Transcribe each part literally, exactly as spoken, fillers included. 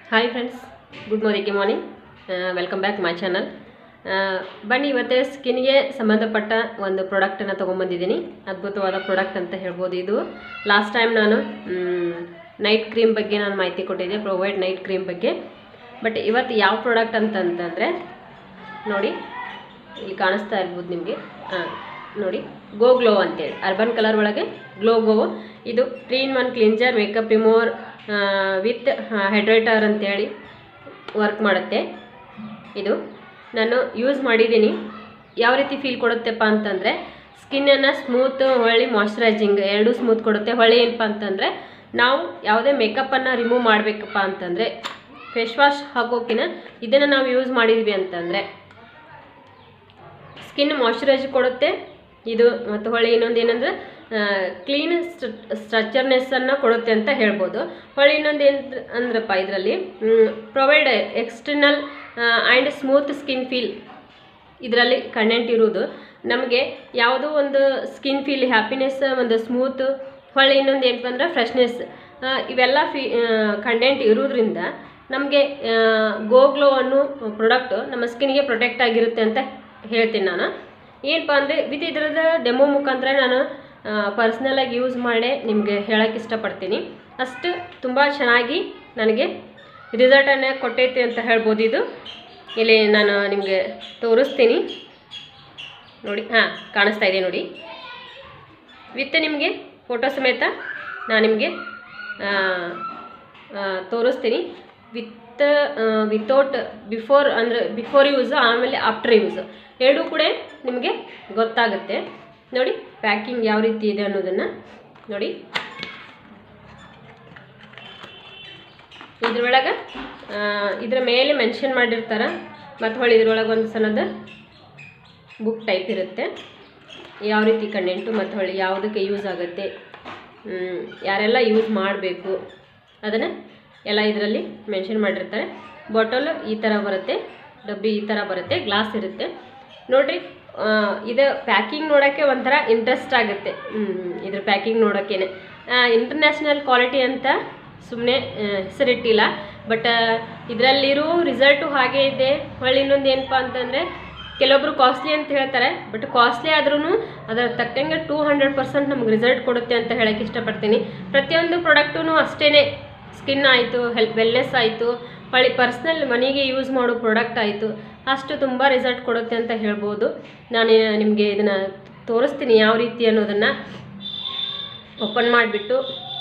Hi friends, good morning morning welcome back my channel. ಬನ್ನಿ, ಇವತ್ತೇ ಸ್ಕಿನ್ಗೆ ಸಂಬಂಧಪಟ್ಟ ಒಂದು ಪ್ರಾಡಕ್ಟನ್ನು ತೊಗೊಂಬಂದಿದ್ದೀನಿ. ಅದ್ಭುತವಾದ ಪ್ರಾಡಕ್ಟ್ ಅಂತ ಹೇಳ್ಬೋದು. ಇದು ಲಾಸ್ಟ್ ಟೈಮ್ ನಾನು ನೈಟ್ ಕ್ರೀಮ್ ಬಗ್ಗೆ ನಾನು ಮಾಹಿತಿ ಕೊಟ್ಟಿದ್ದೆ, ಪ್ರೊವೈಡ್ ನೈಟ್ ಕ್ರೀಮ್ ಬಗ್ಗೆ. ಬಟ್ ಇವತ್ತು ಯಾವ ಪ್ರಾಡಕ್ಟ್ ಅಂತಂತಂದರೆ ನೋಡಿ, ಇಲ್ಲಿ ಕಾಣಿಸ್ತಾ ಇರ್ಬೋದು ನಿಮಗೆ. ನೋಡಿ, ಗೋ ಗ್ಲೋ ಅಂತೇಳಿ ಅರ್ಬನ್ ಕಲರ್ ಒಳಗೆ ಗ್ಲೋ ಗೋ. ಇದು three in one cleanser makeup remover with hydrator ಅಂತೇಳಿ ವರ್ಕ್ ಮಾಡುತ್ತೆ. ಇದು ನಾನು ಯೂಸ್ ಮಾಡಿದ್ದೀನಿ. ಯಾವ ರೀತಿ ಫೀಲ್ ಕೊಡುತ್ತೆಪ್ಪ ಅಂತಂದರೆ, ಸ್ಕಿನ್ನನ್ನು ಸ್ಮೂತ್ ಹೊಳ್ಳಿ ಮಾಯ್ಶ್ಚರೈಸಿಂಗ್ ಎರಡೂ ಸ್ಮೂತ್ ಕೊಡುತ್ತೆ. ಹೊಳ್ಳಿ ಏನಪ್ಪ ಅಂತಂದರೆ, ನಾವು ಯಾವುದೇ ಮೇಕಪ್ಪನ್ನು ರಿಮೂವ್ ಮಾಡಬೇಕಪ್ಪ ಅಂತಂದರೆ ಫೇಸ್ ವಾಶ್ ಹಾಕೋಕಿನ ಇದನ್ನು ನಾವು ಯೂಸ್ ಮಾಡಿದ್ವಿ ಅಂತಂದರೆ ಸ್ಕಿನ್ ಮಾಯ್ಶ್ಚರೈಸ್ ಕೊಡುತ್ತೆ ಇದು. ಮತ್ತು ಹೊಳ್ಳಿ ಇನ್ನೊಂದು ಏನಂದರೆ ಕ್ಲೀನ್ ಸ್ಟ್ರಕ್ಚರ್ನೆಸ್ಸನ್ನು ಕೊಡುತ್ತೆ ಅಂತ ಹೇಳ್ಬೋದು. ಹೊಳ್ಳಿ ಇನ್ನೊಂದು ಏನು ಅಂದ್ರಪ್ಪ, ಇದರಲ್ಲಿ provide external and smooth skin feel ಇದರಲ್ಲಿ ಕಂಟೆಂಟ್ ಇರುವುದು. ನಮಗೆ ಯಾವುದೋ ಒಂದು ಸ್ಕಿನ್ ಫೀಲ್ ಹ್ಯಾಪಿನೆಸ್, ಒಂದು ಸ್ಮೂತ್, ಹೊಳ್ಳಿ ಇನ್ನೊಂದು ಏನಪ್ಪ ಅಂದ್ರೆ ಫ್ರೆಶ್ನೆಸ್, ಇವೆಲ್ಲ ಫೀ ಕಂಟೆಂಟ್ ಇರೋದ್ರಿಂದ ನಮಗೆ ಗೋ ಗ್ಲೋ ಅನ್ನೋ ಪ್ರಾಡಕ್ಟು ನಮ್ಮ ಸ್ಕಿನ್ಗೆ ಪ್ರೊಟೆಕ್ಟ್ ಆಗಿರುತ್ತೆ ಅಂತ ಹೇಳ್ತೀನಿ ನಾನು. ಏನಪ್ಪ ಅಂದರೆ, ವಿತ್ ಇದರದ ಡೆಮೋ ಮುಖಾಂತರ ನಾನು ಪರ್ಸ್ನಲಾಗಿ ಯೂಸ್ ಮಾಡಿ ನಿಮಗೆ ಹೇಳೋಕ್ಕೆ ಇಷ್ಟಪಡ್ತೀನಿ. ಅಷ್ಟು ತುಂಬ ಚೆನ್ನಾಗಿ ನನಗೆ ರಿಸಲ್ಟನ್ನು ಕೊಟ್ಟೈತೆ ಅಂತ ಹೇಳ್ಬೋದು. ಇದು ಇಲ್ಲಿ ನಾನು ನಿಮಗೆ ತೋರಿಸ್ತೀನಿ ನೋಡಿ. ಹಾಂ, ಕಾಣಿಸ್ತಾ ಇದೆ ನೋಡಿ. ವಿತ್ ನಿಮಗೆ ಫೋಟೋ ಸಮೇತ ನಾನು ನಿಮಗೆ ತೋರಿಸ್ತೀನಿ. ವಿತ್ ವಿತೌಟ್ ಬಿಫೋರ್ ಅಂದರೆ ಬಿಫೋರ್ ಯೂಸ್, ಆಮೇಲೆ ಆಫ್ಟರ್ ಯೂಸ್ ಎರಡೂ ಕೂಡ ನಿಮಗೆ ಗೊತ್ತಾಗುತ್ತೆ. ನೋಡಿ ಪ್ಯಾಕಿಂಗ್ ಯಾವ ರೀತಿ ಇದೆ ಅನ್ನೋದನ್ನು ನೋಡಿ. ಇದ್ರೊಳಗೆ ಇದರ ಮೇಲೆ ಮೆನ್ಷನ್ ಮಾಡಿರ್ತಾರೆ. ಮತ್ತು ಹೊಳ್ಳಿ ಇದ್ರೊಳಗೆ ಒಂದು ಸಣ್ಣದ ಬುಕ್ ಟೈಪ್ ಇರುತ್ತೆ, ಯಾವ ರೀತಿ ಕಂಟೆಂಟು ಮತ್ತು ಹೊಳ್ಳಿ ಯಾವುದಕ್ಕೆ ಯೂಸ್ ಆಗುತ್ತೆ, ಯಾರೆಲ್ಲ ಯೂಸ್ ಮಾಡಬೇಕು ಅದನ್ನು ಎಲ್ಲ ಇದರಲ್ಲಿ ಮೆನ್ಷನ್ ಮಾಡಿರ್ತಾರೆ. ಬಾಟಲ್ ಈ ಥರ ಬರುತ್ತೆ, ಡಬ್ಬಿ ಈ ಥರ ಬರುತ್ತೆ, ಗ್ಲಾಸ್ ಇರುತ್ತೆ ನೋಡಿರಿ. ಇದು ಪ್ಯಾಕಿಂಗ್ ನೋಡೋಕ್ಕೆ ಒಂಥರ ಇಂಟ್ರೆಸ್ಟ್ ಆಗುತ್ತೆ. ಇದ್ರ ಪ್ಯಾಕಿಂಗ್ ನೋಡೋಕ್ಕೇನೆ ಇಂಟರ್ನ್ಯಾಷನಲ್ ಕ್ವಾಲಿಟಿ ಅಂತ ಸುಮ್ಮನೆ ಹೆಸರಿಟ್ಟಿಲ್ಲ. ಬಟ್ ಇದರಲ್ಲಿರೋ ರಿಸಲ್ಟು ಹಾಗೇ ಇದೆ. ಹೊಳ್ಳಿ ಇನ್ನೊಂದು ಏನಪ್ಪ ಅಂತಂದರೆ, ಕೆಲವೊಬ್ರು ಕಾಸ್ಟ್ಲಿ ಅಂತ ಹೇಳ್ತಾರೆ. ಬಟ್ ಕಾಸ್ಟ್ಲಿ ಆದ್ರೂ ಅದರ ತಕ್ಕಂಗೆ ಟೂ ಹಂಡ್ರೆಡ್ ಪರ್ಸೆಂಟ್ ನಮ್ಗೆ ರಿಸಲ್ಟ್ ಕೊಡುತ್ತೆ ಅಂತ ಹೇಳೋಕ್ಕೆ ಇಷ್ಟಪಡ್ತೀನಿ. ಪ್ರತಿಯೊಂದು ಪ್ರಾಡಕ್ಟೂ ಅಷ್ಟೇ, ಸ್ಕಿನ್ ಆಯಿತು, ಹೆಲ್ತ್ ವೆಲ್ನೆಸ್ ಆಯಿತು, ಹೊಳ್ಳಿ ಪರ್ಸ್ನಲ್ ಮನೆಗೆ ಯೂಸ್ ಮಾಡೋ ಪ್ರಾಡಕ್ಟ್ ಆಯಿತು, ಅಷ್ಟು ತುಂಬ ರಿಸಲ್ಟ್ ಕೊಡುತ್ತೆ ಅಂತ ಹೇಳ್ಬೋದು. ನಾನು ನಿಮಗೆ ಇದನ್ನು ತೋರಿಸ್ತೀನಿ ಯಾವ ರೀತಿ ಅನ್ನೋದನ್ನು. ಓಪನ್ ಮಾಡಿಬಿಟ್ಟು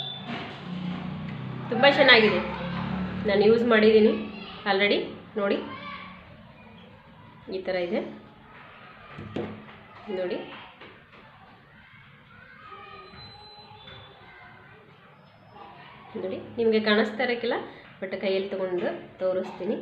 ತುಂಬ ಚೆನ್ನಾಗಿದೆ, ನಾನು ಯೂಸ್ ಮಾಡಿದ್ದೀನಿ ಆಲ್ರೆಡಿ. ನೋಡಿ ಈ ಥರ ಇದೆ ನೋಡಿ. ನೋಡಿ ನಿಮಗೆ ಕಾಣಿಸ್ತಾ ಇರೋಕ್ಕಿಲ್ಲ, ಬಟ್ ಕೈಯಲ್ಲಿ ತೊಗೊಂಡು ತೋರಿಸ್ತೀನಿ.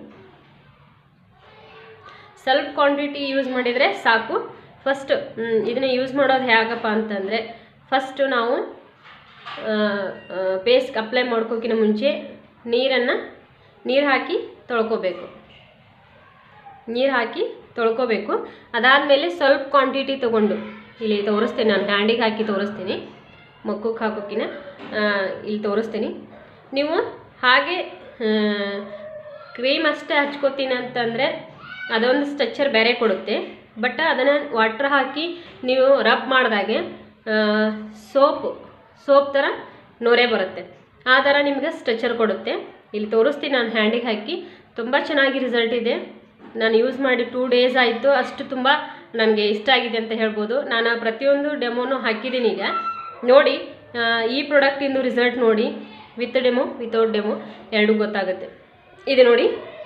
ಸ್ವಲ್ಪ ಕ್ವಾಂಟಿಟಿ ಯೂಸ್ ಮಾಡಿದರೆ ಸಾಕು. ಫಸ್ಟು ಇದನ್ನು ಯೂಸ್ ಮಾಡೋದು ಹೇಗಪ್ಪ ಅಂತಂದರೆ, ಫಸ್ಟು ನಾವು ಪೇಸ್ಟ್ಗೆ ಅಪ್ಲೈ ಮಾಡ್ಕೋಕ್ಕಿಂತ ಮುಂಚೆ ನೀರನ್ನು ನೀರು ಹಾಕಿ ತೊಳ್ಕೊಬೇಕು. ನೀರು ಹಾಕಿ ತೊಳ್ಕೊಬೇಕು. ಅದಾದಮೇಲೆ ಸ್ವಲ್ಪ ಕ್ವಾಂಟಿಟಿ ತೊಗೊಂಡು ಇಲ್ಲಿ ತೋರಿಸ್ತೀನಿ, ನಾನು ಹ್ಯಾಂಡಿಗೆ ಹಾಕಿ ತೋರಿಸ್ತೀನಿ, ಮಕ್ಕಕ್ಕೆ ಹಾಕೋಕ್ಕಿನ ಇಲ್ಲಿ ತೋರಿಸ್ತೀನಿ. ನೀವು ಹಾಗೆ ಕ್ರೀಮ್ ಅಷ್ಟೇ ಹಚ್ಕೋತೀನಿ ಅಂತಂದರೆ ಅದೊಂದು ಸ್ಟ್ರಕ್ಚರ್ ಬೇರೆ ಕೊಡುತ್ತೆ. ಬಟ್ ಅದನ್ನು ವಾಟ್ರ್ ಹಾಕಿ ನೀವು ರಬ್ ಮಾಡಿದಾಗೆ ಸೋಪ್ ಸೋಪ್ ಥರ ನೊರೆ ಬರುತ್ತೆ, ಆ ಥರ ನಿಮಗೆ ಸ್ಟ್ರಕ್ಚರ್ ಕೊಡುತ್ತೆ. ಇಲ್ಲಿ ತೋರಿಸ್ತೀನಿ ನಾನು ಹ್ಯಾಂಡಿಗೆ ಹಾಕಿ. ತುಂಬ ಚೆನ್ನಾಗಿ ರಿಸಲ್ಟ್ ಇದೆ. ನಾನು ಯೂಸ್ ಮಾಡಿ ಟೂ ಡೇಸ್ ಆಯಿತು. ಅಷ್ಟು ತುಂಬ ನನಗೆ ಇಷ್ಟ ಆಗಿದೆ ಅಂತ ಹೇಳ್ಬೋದು. ನಾನು ಪ್ರತಿಯೊಂದು ಡೆಮೋನು ಹಾಕಿದ್ದೀನಿ ಈಗ ನೋಡಿ. ಈ ಪ್ರಾಡಕ್ಟಿಂದು ರಿಸಲ್ಟ್ ನೋಡಿ, ವಿತ್ ಡೆಮೋ ವಿತೌಟ್ ಡೆಮೋ ಎರಡೂ ಗೊತ್ತಾಗುತ್ತೆ. ಇದು ನೋಡಿ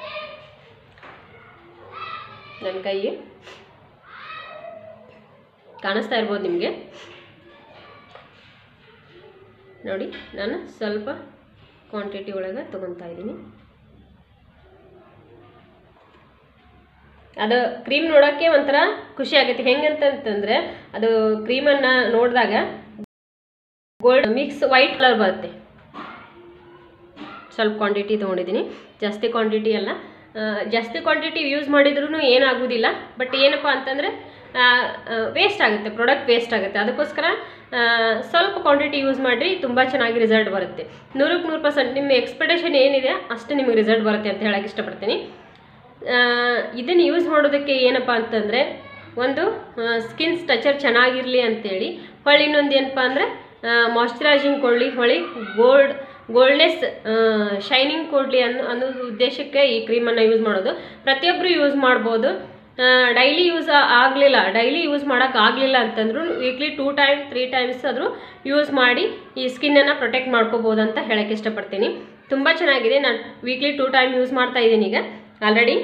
ನನ್ನ ಕೈ ಕಾಣಿಸ್ತಾ ಇರ್ಬೋದು ನಿಮಗೆ ನೋಡಿ. ನಾನು ಸ್ವಲ್ಪ ಕ್ವಾಂಟಿಟಿ ಒಳಗೆ ತೊಗೊತಾ ಇದ್ದೀನಿ. ಅದು ಕ್ರೀಮ್ ನೋಡೋಕ್ಕೆ ಒಂಥರ ಖುಷಿ ಆಗುತ್ತೆ. ಹೆಂಗಂತಂತಂದರೆ, ಅದು ಕ್ರೀಮನ್ನು ನೋಡಿದಾಗ ಗೋಲ್ಡ್ ಮಿಕ್ಸ್ ವೈಟ್ ಕಲರ್ ಬರುತ್ತೆ. ಸ್ವಲ್ಪ ಕ್ವಾಂಟಿಟಿ ತೊಗೊಂಡಿದ್ದೀನಿ, ಜಾಸ್ತಿ ಕ್ವಾಂಟಿಟಿ ಅಲ್ಲ. ಜಾಸ್ತಿ ಕ್ವಾಂಟಿಟಿ ಯೂಸ್ ಮಾಡಿದ್ರೂ ಏನಾಗೋದಿಲ್ಲ. ಬಟ್ ಏನಪ್ಪ ಅಂತಂದರೆ, ವೇಸ್ಟ್ ಆಗುತ್ತೆ, ಪ್ರಾಡಕ್ಟ್ ವೇಸ್ಟ್ ಆಗುತ್ತೆ. ಅದಕ್ಕೋಸ್ಕರ ಸ್ವಲ್ಪ ಕ್ವಾಂಟಿಟಿ ಯೂಸ್ ಮಾಡಿರಿ, ತುಂಬ ಚೆನ್ನಾಗಿ ರಿಸಲ್ಟ್ ಬರುತ್ತೆ. ನೂರಕ್ಕೆ ನೂರು ಪರ್ಸೆಂಟ್ ನಿಮ್ಮ ಎಕ್ಸ್ಪೆಕ್ಟೇಷನ್ ಏನಿದೆ ಅಷ್ಟು ನಿಮಗೆ ರಿಸಲ್ಟ್ ಬರುತ್ತೆ ಅಂತ ಹೇಳಕ್ಕೆ ಇಷ್ಟಪಡ್ತೀನಿ. ಇದನ್ನು ಯೂಸ್ ಮಾಡೋದಕ್ಕೆ ಏನಪ್ಪ ಅಂತಂದರೆ, ಒಂದು ಸ್ಕಿನ್ ಸ್ಟ್ರಕ್ಚರ್ ಚೆನ್ನಾಗಿರಲಿ ಅಂತೇಳಿ, ಹೊಳ್ಳಿ ಇನ್ನೊಂದು ಏನಪ್ಪ ಅಂದರೆ ಮಾಯ್ಶ್ಚರೈಸಿಂಗ್ ಕೊಡಲಿ, ಹೊಳ್ಳಿ ಗೋಲ್ಡ್ ಗೋಲ್ಡ್ನೆಸ್ ಶೈನಿಂಗ್ ಕೊಡಲಿ ಅನ್ನೋ ಅನ್ನೋ ಉದ್ದೇಶಕ್ಕೆ ಈ ಕ್ರೀಮನ್ನು ಯೂಸ್ ಮಾಡೋದು. ಪ್ರತಿಯೊಬ್ಬರು ಯೂಸ್ ಮಾಡ್ಬೋದು. ಡೈಲಿ ಯೂಸ್ ಆಗಲಿಲ್ಲ ಡೈಲಿ ಯೂಸ್ ಮಾಡೋಕ್ಕಾಗಲಿಲ್ಲ ಅಂತಂದ್ರು weekly two time three times ಆದರೂ ಯೂಸ್ ಮಾಡಿ ಈ ಸ್ಕಿನ್ನನ್ನು ಪ್ರೊಟೆಕ್ಟ್ ಮಾಡ್ಕೋಬೋದು ಅಂತ ಹೇಳೋಕ್ಕೆ ಇಷ್ಟಪಡ್ತೀನಿ. ತುಂಬ ಚೆನ್ನಾಗಿದೆ. ನಾನು ವೀಕ್ಲಿ ಟೂ ಟೈಮ್ ಯೂಸ್ ಮಾಡ್ತಾ ಇದ್ದೀನಿ ಈಗ ಆಲ್ರೆಡಿ.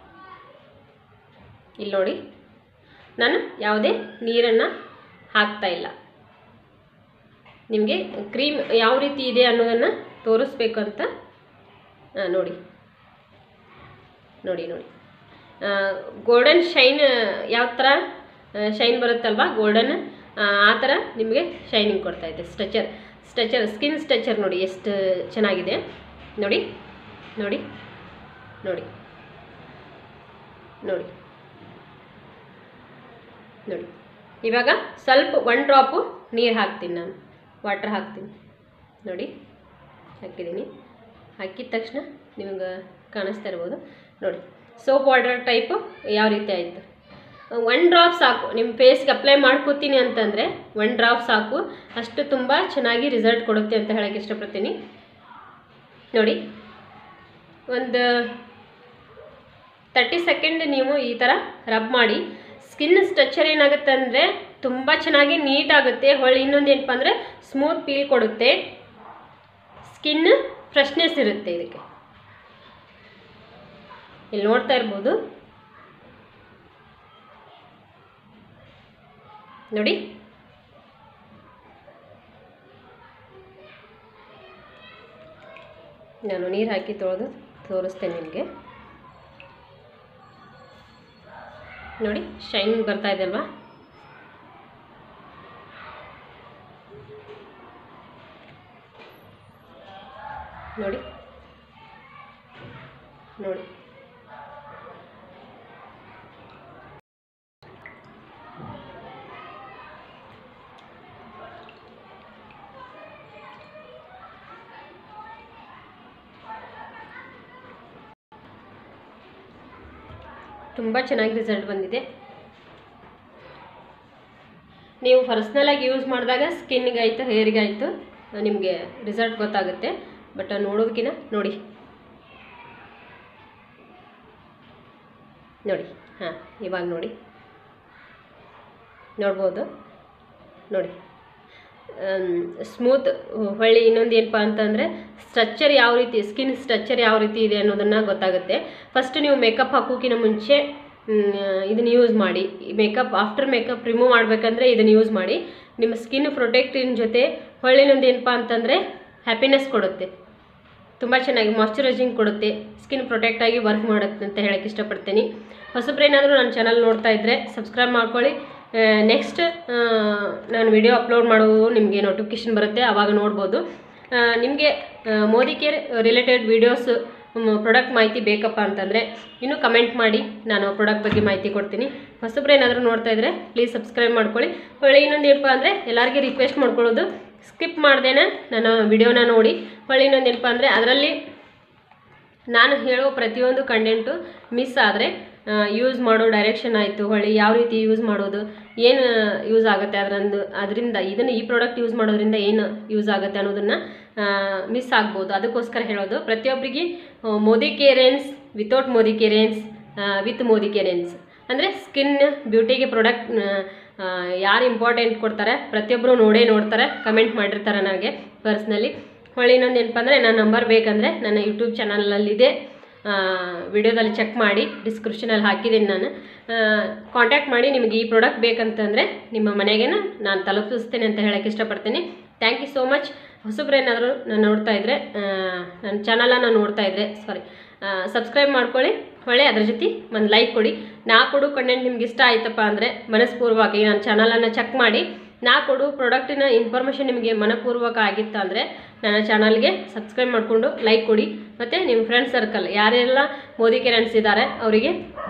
ಇಲ್ಲಿ ನೋಡಿ, ನಾನು ಯಾವುದೇ ನೀರನ್ನು ಹಾಕ್ತಾ ಇಲ್ಲ. ನಿಮಗೆ ಕ್ರೀಮ್ ಯಾವ ರೀತಿ ಇದೆ ಅನ್ನೋದನ್ನು ತೋರಿಸ್ಬೇಕು ಅಂತ ನೋಡಿ ನೋಡಿ ನೋಡಿ ಗೋಲ್ಡನ್ ಶೈನ್ ಯಾವ ಥರ ಶೈನ್ ಬರುತ್ತಲ್ವ, ಗೋಲ್ಡನ್ ಆ ಥರ ನಿಮಗೆ ಶೈನಿಂಗ್ ಕೊಡ್ತಾ ಇದೆ. ಸ್ಟ್ರಚರ್ ಸ್ಟ್ರಚರ್ ಸ್ಕಿನ್ ಸ್ಟ್ರಚರ್ ನೋಡಿ ಎಷ್ಟು ಚೆನ್ನಾಗಿದೆ. ನೋಡಿ ನೋಡಿ ನೋಡಿ ನೋಡಿ ನೋಡಿ ಇವಾಗ ಸ್ವಲ್ಪ ಒನ್ ಡ್ರಾಪು ನೀರು ಹಾಕ್ತೀನಿ, ನಾನು ವಾಟರ್ ಹಾಕ್ತೀನಿ. ನೋಡಿ ಹಾಕಿದ್ದೀನಿ. ಹಾಕಿದ ತಕ್ಷಣ ನಿಮ್ಗೆ ಕಾಣಿಸ್ತಾ ಇರ್ಬೋದು ನೋಡಿ, ಸೋಪ್ ವಾಟರ್ ಟೈಪು ಯಾವ ರೀತಿ ಆಯಿತು. ಒನ್ ಡ್ರಾಪ್ ಸಾಕು, ನಿಮ್ಮ ಫೇಸ್ಗೆ ಅಪ್ಲೈ ಮಾಡ್ಕೋತೀನಿ ಅಂತಂದರೆ ಒನ್ ಡ್ರಾಪ್ ಸಾಕು, ಅಷ್ಟು ತುಂಬ ಚೆನ್ನಾಗಿ ರಿಸಲ್ಟ್ ಕೊಡುತ್ತೆ ಅಂತ ಹೇಳೋಕ್ಕೆ ಇಷ್ಟಪಡ್ತೀನಿ. ನೋಡಿ, ಒಂದು ತರ್ಟಿ ಸೆಕೆಂಡ್ ನೀವು ಈ ಥರ ರಬ್ ಮಾಡಿ, ಸ್ಕಿನ್ ಸ್ಟ್ರಕ್ಚರ್ ಏನಾಗುತ್ತೆ ಅಂದರೆ ತುಂಬ ಚೆನ್ನಾಗಿ ನೀಟಾಗುತ್ತೆ. ಹೊಳ್ಳಿ ಇನ್ನೊಂದು ಏನಪ್ಪ ಅಂದರೆ ಸ್ಮೂತ್ ಫೀಲ್ ಕೊಡುತ್ತೆ, ಸ್ಕಿನ್ ಫ್ರೆಶ್ನೆಸ್ ಇರುತ್ತೆ ಇದಕ್ಕೆ. ಇಲ್ಲಿ ನೋಡ್ತಾ ಇರ್ಬೋದು ನೋಡಿ. ನಾನು ನೀರು ಹಾಕಿ ತೊಳೆದು ತೋರಿಸ್ತೇನೆ ನಿಮಗೆ. ನೋಡಿ ಶೈನಿಂಗ್ ಬರ್ತಾ ಇದೆ ಅಲ್ವಾ. ನೋಡಿ ನೋಡಿ ತುಂಬ ಚೆನ್ನಾಗಿ ರಿಸಲ್ಟ್ ಬಂದಿದೆ. ನೀವು ಪರ್ಸ್ನಲಾಗಿ ಯೂಸ್ ಮಾಡಿದಾಗ ಸ್ಕಿನ್ಗಾಯಿತು ಹೇರಿಗಾಯಿತು ನಿಮಗೆ ರಿಸಲ್ಟ್ ಗೊತ್ತಾಗುತ್ತೆ. ಬಟ್ ನೋಡೋದಕ್ಕಿಂತ ನೋಡಿ ನೋಡಿ ಹಾಂ ಇವಾಗ ನೋಡಿ ನೋಡ್ಬೋದು ನೋಡಿ ಸ್ಮೂತ್. ಹೊಳ್ಳಿ ಇನ್ನೊಂದು ಏನಪ್ಪ ಅಂತಂದರೆ ಸ್ಟ್ರಕ್ಚರ್ ಯಾವ ರೀತಿ, ಸ್ಕಿನ್ ಸ್ಟ್ರಕ್ಚರ್ ಯಾವ ರೀತಿ ಇದೆ ಅನ್ನೋದನ್ನು ಗೊತ್ತಾಗುತ್ತೆ. ಫಸ್ಟ್ ನೀವು ಮೇಕಪ್ ಹಾಕೋಕ್ಕಿಂತ ಮುಂಚೆ ಇದನ್ನು ಯೂಸ್ ಮಾಡಿ. ಮೇಕಪ್ ಆಫ್ಟರ್ ಮೇಕಪ್ ರಿಮೂವ್ ಮಾಡಬೇಕಂದ್ರೆ ಇದನ್ನು ಯೂಸ್ ಮಾಡಿ. ನಿಮ್ಮ ಸ್ಕಿನ್ ಪ್ರೊಟೆಕ್ಟಿನ ಜೊತೆ ಹೊಳ್ಳಿ ಇನ್ನೊಂದು ಏನಪ್ಪ ಅಂತಂದರೆ ಹ್ಯಾಪಿನೆಸ್ ಕೊಡುತ್ತೆ, ತುಂಬ ಚೆನ್ನಾಗಿ ಮಾಯ್ಶ್ಚರೈಸಿಂಗ್ ಕೊಡುತ್ತೆ, ಸ್ಕಿನ್ ಪ್ರೊಟೆಕ್ಟಾಗಿ ವರ್ಕ್ ಮಾಡುತ್ತೆ ಅಂತ ಹೇಳೋಕ್ಕೆ ಇಷ್ಟಪಡ್ತೀನಿ. ಹೊಸಬ್ರೇನಾದರೂ ನನ್ನ ಚಾನಲ್ ನೋಡ್ತಾ ಇದ್ದರೆ ಸಬ್ಸ್ಕ್ರೈಬ್ ಮಾಡ್ಕೊಳ್ಳಿ. ನೆಕ್ಸ್ಟ್ ನಾನು ವಿಡಿಯೋ ಅಪ್ಲೋಡ್ ಮಾಡೋದು ನಿಮಗೆ ನೋಟಿಫಿಕೇಷನ್ ಬರುತ್ತೆ, ಆವಾಗ ನೋಡ್ಬೋದು. ನಿಮಗೆ ಮೋದಿ ಕೇರ್ ರಿಲೇಟೆಡ್ ವೀಡಿಯೋಸ್ ಪ್ರಾಡಕ್ಟ್ ಮಾಹಿತಿ ಬೇಕಪ್ಪ ಅಂತಂದರೆ ಇನ್ನೂ ಕಮೆಂಟ್ ಮಾಡಿ, ನಾನು ಪ್ರಾಡಕ್ಟ್ ಬಗ್ಗೆ ಮಾಹಿತಿ ಕೊಡ್ತೀನಿ. ಹೊಸಬ್ರೇನಾದರೂ ನೋಡ್ತಾ ಇದ್ದರೆ ಪ್ಲೀಸ್ ಸಬ್ಸ್ಕ್ರೈಬ್ ಮಾಡ್ಕೊಳ್ಳಿ. ಹೊಳ್ಳಿ ಇನ್ನೊಂದು ಏನಪ್ಪ ಅಂದರೆ ಎಲ್ಲರಿಗೂ ರಿಕ್ವೆಸ್ಟ್ ಮಾಡ್ಕೊಳ್ಳೋದು, ಸ್ಕಿಪ್ ಮಾಡ್ದೇನೆ ನನ್ನ ವಿಡಿಯೋನ ನೋಡಿ. ಹೊಳ್ಳಿ ಇನ್ನೊಂದು ಏನಪ್ಪ ಅಂದರೆ ಅದರಲ್ಲಿ ನಾನು ಹೇಳೋ ಪ್ರತಿಯೊಂದು ಕಂಟೆಂಟು ಮಿಸ್ ಆದರೆ ಯೂಸ್ ಮಾಡೋ ಡೈರೆಕ್ಷನ್ ಆಯಿತು, ಹೊಳ್ಳಿ ಯಾವ ರೀತಿ ಯೂಸ್ ಮಾಡೋದು, ಏನು ಯೂಸ್ ಆಗುತ್ತೆ ಅದರಂದು ಅದರಿಂದ ಇದನ್ನು ಈ ಪ್ರಾಡಕ್ಟ್ ಯೂಸ್ ಮಾಡೋದ್ರಿಂದ ಏನು ಯೂಸ್ ಆಗುತ್ತೆ ಅನ್ನೋದನ್ನು ಮಿಸ್ ಆಗ್ಬೋದು. ಅದಕ್ಕೋಸ್ಕರ ಹೇಳೋದು, ಪ್ರತಿಯೊಬ್ಬರಿಗೆ ಮೋದಿ ಕೇರೆನ್ಸ್, ವಿತೌಟ್ ಮೋದಿ ಕೇರೆನ್ಸ್, ವಿತ್ ಮೋದಿ ಕೇರೆನ್ಸ್ ಅಂದರೆ ಸ್ಕಿನ್ ಬ್ಯೂಟಿಗೆ ಪ್ರಾಡಕ್ಟ್ ಯಾರು ಇಂಪಾರ್ಟೆಂಟ್ ಕೊಡ್ತಾರೆ ಪ್ರತಿಯೊಬ್ಬರು ನೋಡೇ ನೋಡ್ತಾರೆ, ಕಮೆಂಟ್ ಮಾಡಿರ್ತಾರೆ ನನಗೆ ಪರ್ಸ್ನಲಿ. ಹೊಳ್ಳಿ ಇನ್ನೊಂದು ಏನಪ್ಪ ಅಂದರೆ ನನ್ನ ನಂಬರ್ ಬೇಕಂದರೆ ನನ್ನ ಯೂಟ್ಯೂಬ್ ಚಾನಲಲ್ಲಿದೆ, ವಿಡಿಯೋದಲ್ಲಿ ಚೆಕ್ ಮಾಡಿ, ಡಿಸ್ಕ್ರಿಪ್ಷನಲ್ಲಿ ಹಾಕಿದ್ದೀನಿ ನಾನು. ಕಾಂಟ್ಯಾಕ್ಟ್ ಮಾಡಿ, ನಿಮಗೆ ಈ ಪ್ರಾಡಕ್ಟ್ ಬೇಕಂತಂದರೆ ನಿಮ್ಮ ಮನೆಗೆ ನಾನು ತಲುಪಿಸ್ತೇನೆ ಅಂತ ಹೇಳೋಕ್ಕೆ ಇಷ್ಟಪಡ್ತೀನಿ. Thank you so much. ಹೊಸಬ್ರೇನಾದರೂ ನಾನು ನೋಡ್ತಾ ಇದ್ದರೆ ನನ್ನ ಚಾನಲನ್ನು ನೋಡ್ತಾ ಇದ್ದರೆ ಸಾರಿ ಸಬ್ಸ್ಕ್ರೈಬ್ ಮಾಡ್ಕೊಳ್ಳಿ. ಹೊಳ್ಳಿ ಅದ್ರ ಜೊತೆ ಒಂದು ಲೈಕ್ ಕೊಡಿ. ನಾ ಕೊಡು ಕಂಟೆಂಟ್ ನಿಮ್ಗೆ ಇಷ್ಟ ಆಯ್ತಪ್ಪ ಅಂದರೆ ಮನಸ್ಪೂರ್ವಕವಾಗಿ ನನ್ನ ಚಾನಲನ್ನು ಚೆಕ್ ಮಾಡಿ, ನಾ ಕೊಡು ಪ್ರಾಡಕ್ಟಿನ ಇನ್ಫಾರ್ಮೇಷನ್ ನಿಮಗೆ ಮನಪೂರ್ವಕ ಆಗಿತ್ತು ಅಂದರೆ ನನ್ನ ಚಾನಲ್ಗೆ ಸಬ್ಸ್ಕ್ರೈಬ್ ಮಾಡಿಕೊಂಡು ಲೈಕ್ ಕೊಡಿ. ಮತ್ತು ನಿಮ್ಮ ಫ್ರೆಂಡ್ಸ್ ಸರ್ಕಲ್ ಯಾರೆಲ್ಲ ಮೋದಿ ಕೇರ್ ಅನಿಸಿದ್ದಾರೆ ಅವರಿಗೆ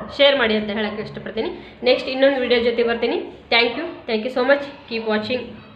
ಶೇರ್ ಮಾಡಿ ಅಂತ ಹೇಳೋಕ್ಕೆ ಇಷ್ಟಪಡ್ತೀನಿ. ನೆಕ್ಸ್ಟ್ ಇನ್ನೊಂದು ವಿಡಿಯೋ ಜೊತೆ ಬರ್ತೀನಿ. Thank you thank you so much. Keep watching.